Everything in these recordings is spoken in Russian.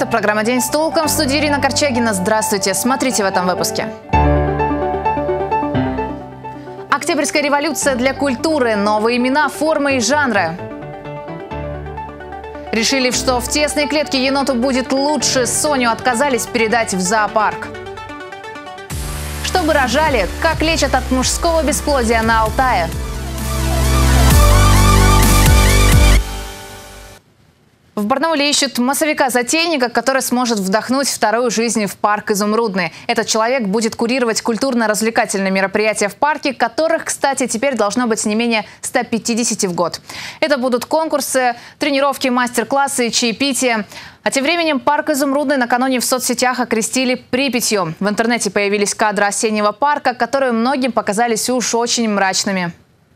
программа «День с толком». В студии Ирина Корчагина. Здравствуйте. Смотрите в этом выпуске. Октябрьская революция для культуры. Новые имена, формы и жанры. Решили, что в тесной клетке еноту будет лучше. Соню отказались передать в зоопарк. Чтобы рожали, как лечат от мужского бесплодия на Алтае. В Барнауле ищут массовика-затейника, который сможет вдохнуть вторую жизнь в парк «Изумрудный». Этот человек будет курировать культурно-развлекательные мероприятия в парке, которых, кстати, теперь должно быть не менее 150 в год. Это будут конкурсы, тренировки, мастер-классы и чаепития. А тем временем парк «Изумрудный» накануне в соцсетях окрестили Припятью. В интернете появились кадры осеннего парка, которые многим показались уж очень мрачными.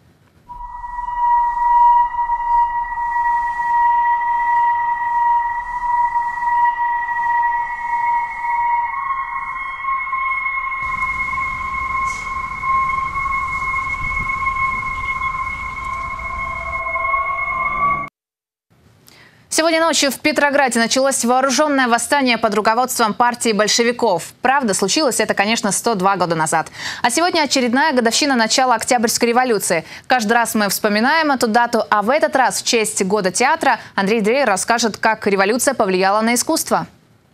Сегодня ночью в Петрограде началось вооруженное восстание под руководством партии большевиков. Правда, случилось это, конечно, 102 года назад. А сегодня очередная годовщина начала Октябрьской революции. Каждый раз мы вспоминаем эту дату, а в этот раз в честь Года театра Андрей Дрейер расскажет, как революция повлияла на искусство.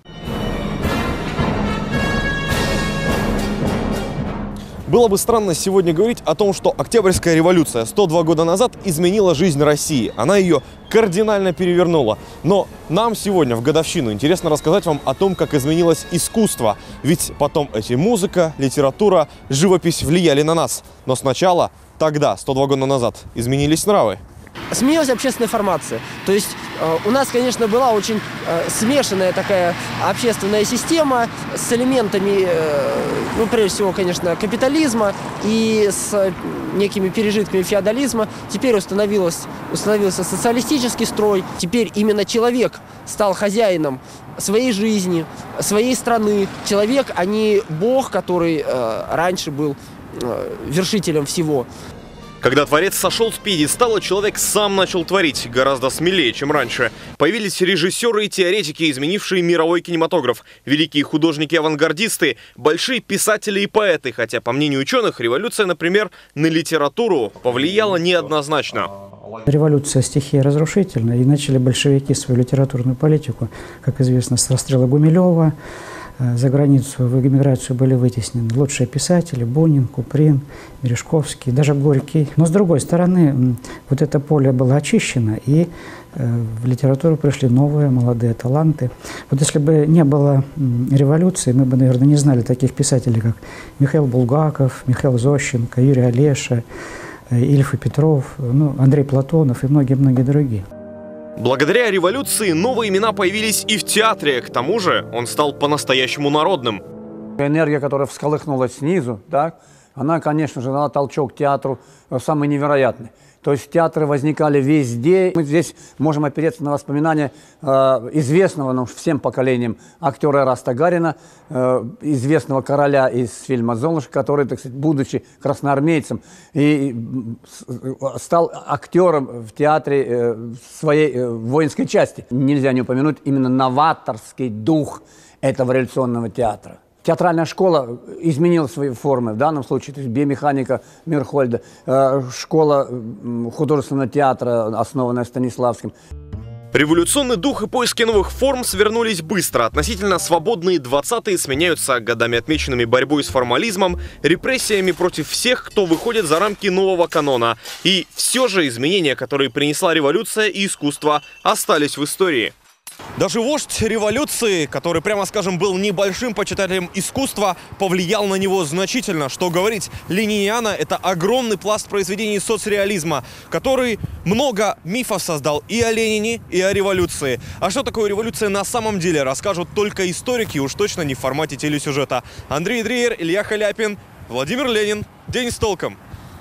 Было бы странно сегодня говорить о том, что Октябрьская революция 102 года назад изменила жизнь России. Она ее кардинально перевернула. Но нам сегодня в годовщину интересно рассказать вам о том, как изменилось искусство. Ведь потом эти музыка, литература, живопись влияли на нас. Но сначала, тогда, 102 года назад, изменились нравы. Сменилась общественная формация. То есть у нас, конечно, была очень смешанная такая общественная система с элементами, ну, прежде всего, конечно, капитализма и с некими пережитками феодализма. Теперь установился социалистический строй. Теперь именно человек стал хозяином своей жизни, своей страны. Человек, а не бог, который раньше был вершителем всего. Когда творец сошел с пьедестала, человек сам начал творить гораздо смелее, чем раньше. Появились режиссеры и теоретики, изменившие мировой кинематограф, великие художники-авангардисты, большие писатели и поэты. Хотя, по мнению ученых, революция, например, на литературу повлияла неоднозначно. Революция стихия разрушительная, и начали большевики свою литературную политику, как известно, с расстрела Гумилева. За границу, в эмиграцию были вытеснены лучшие писатели: Бунин, Куприн, Мережковский, даже Горький. Но с другой стороны, вот это поле было очищено, и в литературу пришли новые молодые таланты. Вот если бы не было революции, мы бы, наверное, не знали таких писателей, как Михаил Булгаков, Михаил Зощенко, Юрий Олеша, Ильф и Петров, ну, Андрей Платонов и многие-многие другие. Благодаря революции новые имена появились и в театре. К тому же он стал по-настоящему народным. Энергия, которая всколыхнулась снизу, так, она, конечно же, дала толчок театру самый невероятный. То есть театры возникали везде. Мы здесь можем опереться на воспоминания известного, ну, всем поколениям актера Эраста Гарина, известного короля из фильма «Золушка», который, так сказать, будучи красноармейцем, и стал актером в театре своей воинской части. Нельзя не упомянуть именно новаторский дух этого революционного театра. Театральная школа изменила свои формы, в данном случае, то есть биомеханика Мирхольда, школа художественного театра, основанная Станиславским. Революционный дух и поиски новых форм свернулись быстро. Относительно свободные 20-е сменяются годами, отмеченными борьбой с формализмом, репрессиями против всех, кто выходит за рамки нового канона. И все же изменения, которые принесла революция и искусство, остались в истории. Даже вождь революции, который, прямо скажем, был небольшим почитателем искусства, повлиял на него значительно. Что говорить, Лениниана – это огромный пласт произведений соцреализма, который много мифов создал и о Ленине, и о революции. А что такое революция на самом деле, расскажут только историки, уж точно не в формате телесюжета. Андрей Дрейер, Илья Халяпин, Владимир Ленин. День с толком.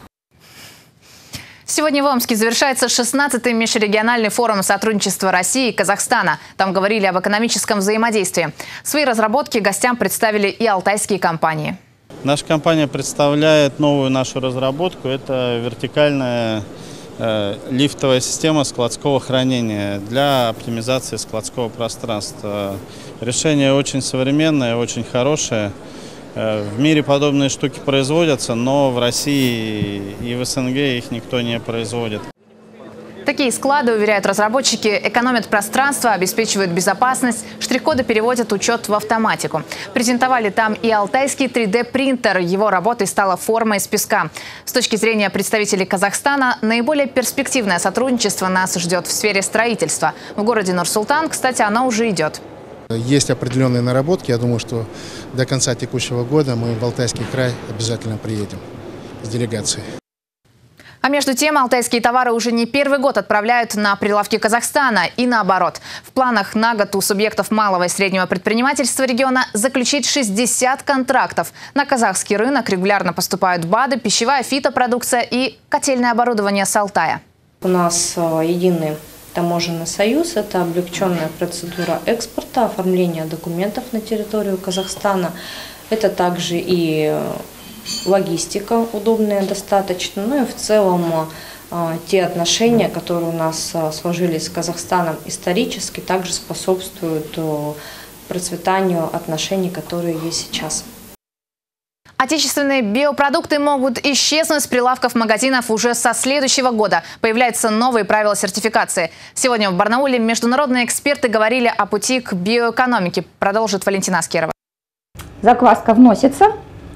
Сегодня в Омске завершается 16-й межрегиональный форум сотрудничества России и Казахстана. Там говорили об экономическом взаимодействии. Свои разработки гостям представили и алтайские компании. Наша компания представляет новую нашу разработку. Это вертикальная лифтовая система складского хранения для оптимизации складского пространства. Решение очень современное, очень хорошее. В мире подобные штуки производятся, но в России и в СНГ их никто не производит. Такие склады, уверяют разработчики, экономят пространство, обеспечивают безопасность, штрих-коды переводят учет в автоматику. Презентовали там и алтайский 3D-принтер. Его работой стала форма из песка. С точки зрения представителей Казахстана, наиболее перспективное сотрудничество нас ждет в сфере строительства. В городе Нур-Султан, кстати, оно уже идет. Есть определенные наработки. Я думаю, что до конца текущего года мы в Алтайский край обязательно приедем с делегацией. А между тем, алтайские товары уже не первый год отправляют на прилавки Казахстана и наоборот. В планах на год у субъектов малого и среднего предпринимательства региона заключить 60 контрактов. На казахский рынок регулярно поступают БАДы, пищевая фитопродукция и котельное оборудование с Алтая. У нас единый таможенный союз, это облегченная процедура экспорта, оформления документов на территорию Казахстана. Это также и логистика удобная достаточно, ну и в целом те отношения, которые у нас сложились с Казахстаном исторически, также способствуют процветанию отношений, которые есть сейчас. Отечественные биопродукты могут исчезнуть с прилавков магазинов уже со следующего года. Появляются новые правила сертификации. Сегодня в Барнауле международные эксперты говорили о пути к биоэкономике. Продолжит Валентина Аскерова. Закваска вносится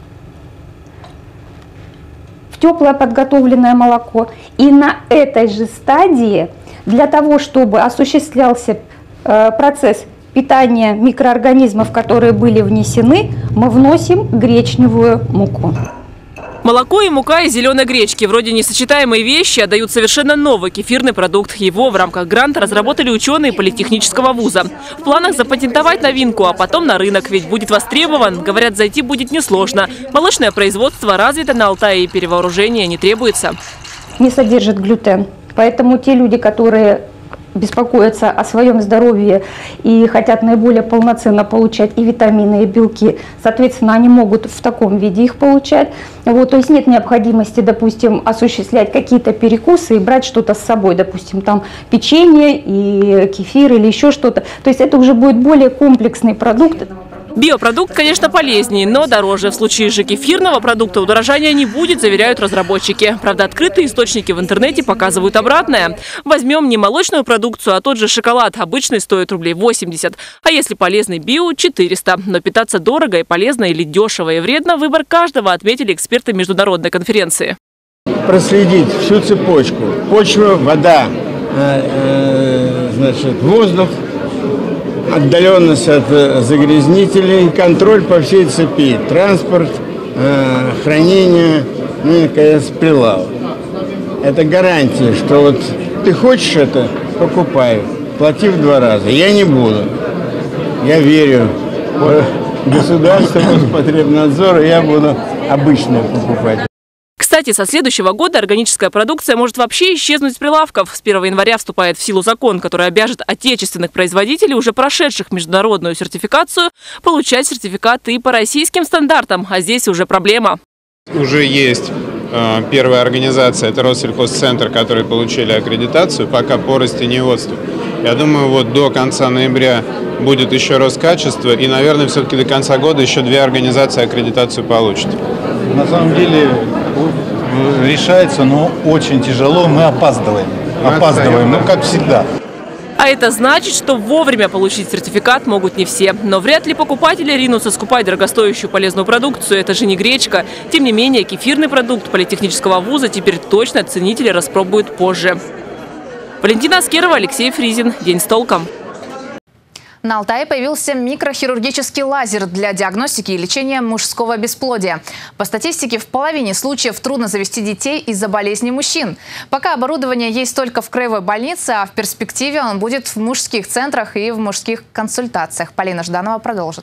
в теплое подготовленное молоко. И на этой же стадии, для того, чтобы осуществлялся процесс питания микроорганизмов, которые были внесены, мы вносим гречневую муку. Молоко и мука из зеленой гречки. Вроде несочетаемые вещи, а дают совершенно новый кефирный продукт. Его в рамках гранта разработали ученые политехнического вуза. В планах запатентовать новинку, а потом на рынок, ведь будет востребован. Говорят, зайти будет несложно. Молочное производство развито на Алтае, и перевооружение не требуется. Не содержит глютен. Поэтому те люди, которые беспокоятся о своем здоровье и хотят наиболее полноценно получать и витамины, и белки, соответственно, они могут в таком виде их получать. Вот, то есть нет необходимости, допустим, осуществлять какие-то перекусы и брать что-то с собой, допустим, там печенье и кефир или еще что-то. То есть это уже будет более комплексный продукт. Биопродукт, конечно, полезнее, но дороже. В случае же кефирного продукта удорожания не будет, заверяют разработчики. Правда, открытые источники в интернете показывают обратное. Возьмем не молочную продукцию, а тот же шоколад. Обычный стоит рублей 80. А если полезный био – 400. Но питаться дорого и полезно или дешево и вредно – выбор каждого, отметили эксперты международной конференции. Проследить всю цепочку. Почва, вода, воздух, отдаленность от загрязнителей, контроль по всей цепи, транспорт, хранение, ну и, наконец, прилавок. Это гарантия, что вот ты хочешь это, покупай, плати в 2 раза. Я не буду. Я верю в государство, Роспотребнадзор, и я буду обычное покупать. Кстати, со следующего года органическая продукция может вообще исчезнуть с прилавков. С 1 января вступает в силу закон, который обяжет отечественных производителей, уже прошедших международную сертификацию, получать сертификаты и по российским стандартам. А здесь уже проблема. Уже есть первая организация, это Россельхозцентр, которые получили аккредитацию, пока по растениеводству. Я думаю, вот до конца ноября будет еще Роскачество, и, наверное, все-таки до конца года еще 2 организации аккредитацию получат. На самом деле решается, но очень тяжело, мы опаздываем. Ну, как всегда. А это значит, что вовремя получить сертификат могут не все. Но вряд ли покупатели ринутся скупать дорогостоящую полезную продукцию. Это же не гречка. Тем не менее, кефирный продукт политехнического вуза теперь точно ценители распробуют позже. Валентина Аскерова, Алексей Фризин. День с толком. На Алтае появился микрохирургический лазер для диагностики и лечения мужского бесплодия. По статистике, в половине случаев трудно завести детей из-за болезней мужчин. Пока оборудование есть только в краевой больнице, а в перспективе он будет в мужских центрах и в мужских консультациях. Полина Жданова продолжит.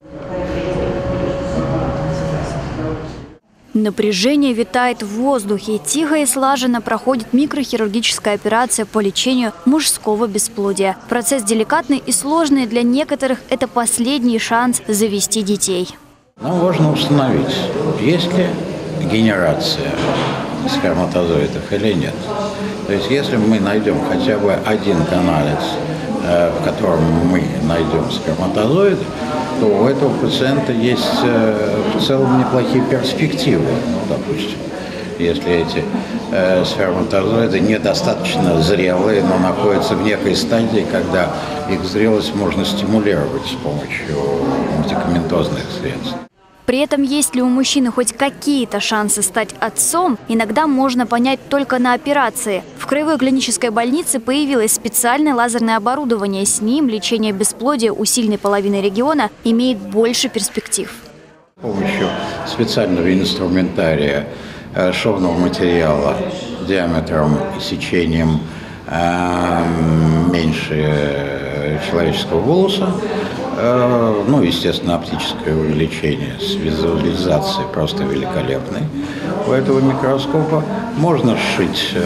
Напряжение витает в воздухе. Тихо и слаженно проходит микрохирургическая операция по лечению мужского бесплодия. Процесс деликатный и сложный. Для некоторых это последний шанс завести детей. Нам важно установить, есть ли генерация сперматозоидов или нет. То есть если мы найдем хотя бы один каналец, в котором мы найдем сперматозоиды, то у этого пациента есть в целом неплохие перспективы, допустим. Если эти сперматозоиды недостаточно зрелые, но находятся в некой стадии, когда их зрелость можно стимулировать с помощью медикаментозных средств. При этом, есть ли у мужчины хоть какие-то шансы стать отцом, иногда можно понять только на операции. В Краевой клинической больнице появилось специальное лазерное оборудование. С ним лечение бесплодия у сильной половины региона имеет больше перспектив. С помощью специального инструментария шовного материала диаметром и сечением меньше человеческого волоса, ну, естественно, оптическое увеличение с визуализацией просто великолепной у этого микроскопа. Можно сшить,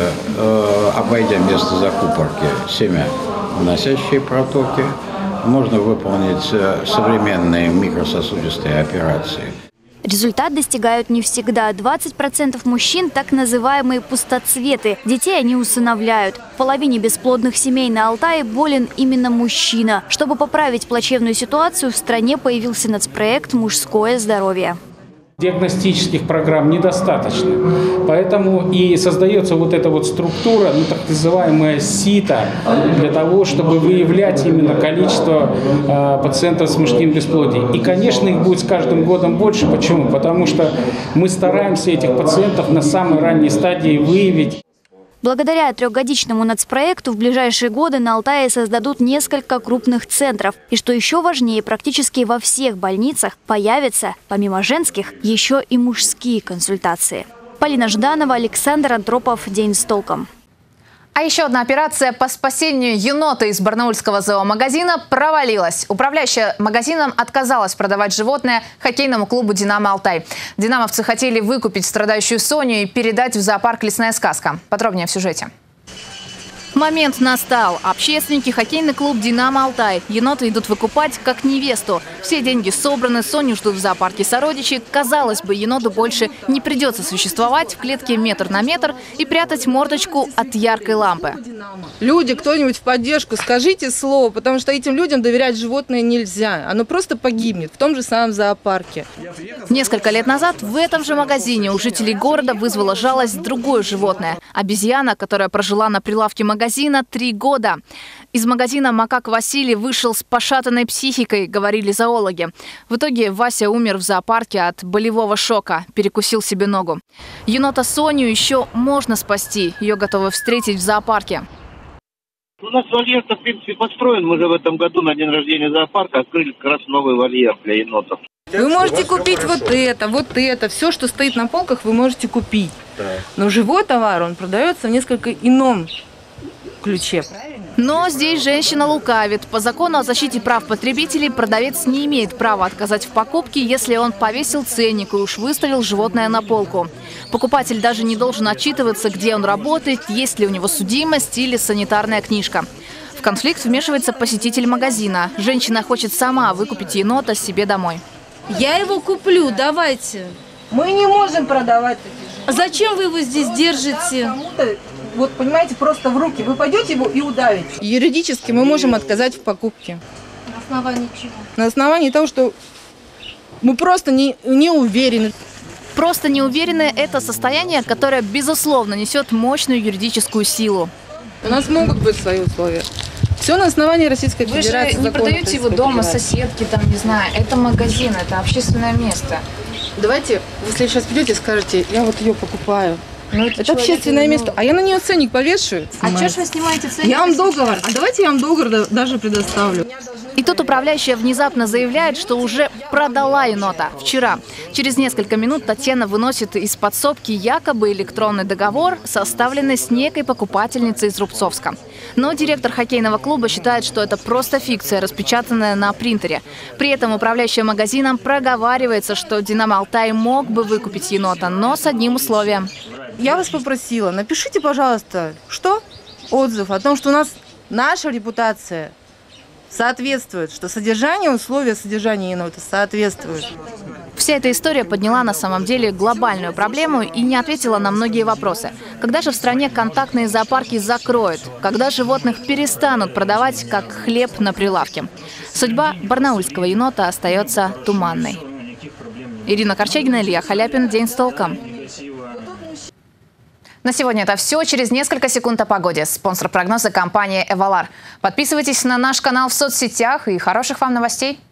обойдя место закупорки, семя-вносящие протоки. Можно выполнить современные микрососудистые операции. Результат достигают не всегда. 20% мужчин – так называемые пустоцветы. Детей они усыновляют. В половине бесплодных семей на Алтае болен именно мужчина. Чтобы поправить плачевную ситуацию, в стране появился нацпроект «Мужское здоровье». Диагностических программ недостаточно. Поэтому и создается вот эта вот структура, ну, так называемая сито, для того, чтобы выявлять именно количество пациентов с мужским бесплодием. И, конечно, их будет с каждым годом больше. Почему? Потому что мы стараемся этих пациентов на самой ранней стадии выявить. Благодаря трехгодичному нацпроекту в ближайшие годы на Алтае создадут несколько крупных центров. И что еще важнее, практически во всех больницах появятся, помимо женских, еще и мужские консультации. Полина Жданова, Александр Антропов. День с толком. А еще одна операция по спасению енота из барнаульского зоомагазина провалилась. Управляющая магазином отказалась продавать животное хоккейному клубу «Динамо Алтай». Динамовцы хотели выкупить страдающую Соню и передать в зоопарк «Лесная сказка». Подробнее в сюжете. Момент настал. Общественники, хоккейный клуб «Динамо Алтай». Еноты идут выкупать как невесту. Все деньги собраны, Соню ждут в зоопарке сородичи. Казалось бы, еноту больше не придется существовать в клетке метр на метр и прятать мордочку от яркой лампы. Люди, кто-нибудь в поддержку, скажите слово, потому что этим людям доверять животное нельзя. Оно просто погибнет в том же самом зоопарке. Несколько лет назад в этом же магазине у жителей города вызвало жалость другое животное – обезьяна, которая прожила на прилавке магазина 3 года. Из магазина макак Василий вышел с пошатанной психикой, говорили зоологи. В итоге Вася умер в зоопарке от болевого шока, перекусил себе ногу. Енота Соню еще можно спасти, ее готовы встретить в зоопарке. У нас вольер, в принципе, построен. Мы же в этом году на день рождения зоопарка открыли как раз новый вольер для енотов. Вы можете купить вот это. Все, что стоит на полках, вы можете купить. Но живой товар, он продается в несколько ином ключе. Но здесь женщина лукавит. По закону о защите прав потребителей продавец не имеет права отказать в покупке, если он повесил ценник и уж выставил животное на полку. Покупатель даже не должен отчитываться, где он работает, есть ли у него судимость или санитарная книжка. В конфликт вмешивается посетитель магазина. Женщина хочет сама выкупить енота себе домой. Я его куплю, давайте. Мы не можем продавать такие. Зачем вы его здесь держите? Вот, понимаете, просто в руки. Вы пойдете его и удавите. Юридически мы можем отказать в покупке. На основании чего? На основании того, что мы просто не уверены. Просто не уверены – это состояние, которое, безусловно, несет мощную юридическую силу. У нас могут быть свои условия. Все на основании Российской Федерации. Вы же не продаете его дома, соседки, там, не знаю. Это магазин, это общественное место. Давайте, если сейчас придете и скажете, я вот ее покупаю. Это общественное место, а я на нее ценник повешу. А что ж вы снимаете ценник? Я вам договор, давайте я вам договор даже предоставлю. И тут управляющая внезапно заявляет, что уже продала енота вчера. Через несколько минут Татьяна выносит из подсобки якобы электронный договор, составленный с некой покупательницей из Рубцовска. Но директор хоккейного клуба считает, что это просто фикция, распечатанная на принтере. При этом управляющая магазином проговаривается, что «Динамо Алтай» мог бы выкупить енота, но с одним условием. Я вас попросила, напишите, пожалуйста, отзыв о том, что у нас наша репутация соответствует, что условия содержания енота соответствуют. Вся эта история подняла на самом деле глобальную проблему и не ответила на многие вопросы. Когда же в стране контактные зоопарки закроют? Когда животных перестанут продавать как хлеб на прилавке? Судьба барнаульского енота остается туманной. Ирина Корчагина, Илья Халяпин. День с толком. На сегодня это все. Через несколько секунд о погоде. Спонсор прогноза — компания «Эвалар». Подписывайтесь на наш канал в соцсетях и хороших вам новостей.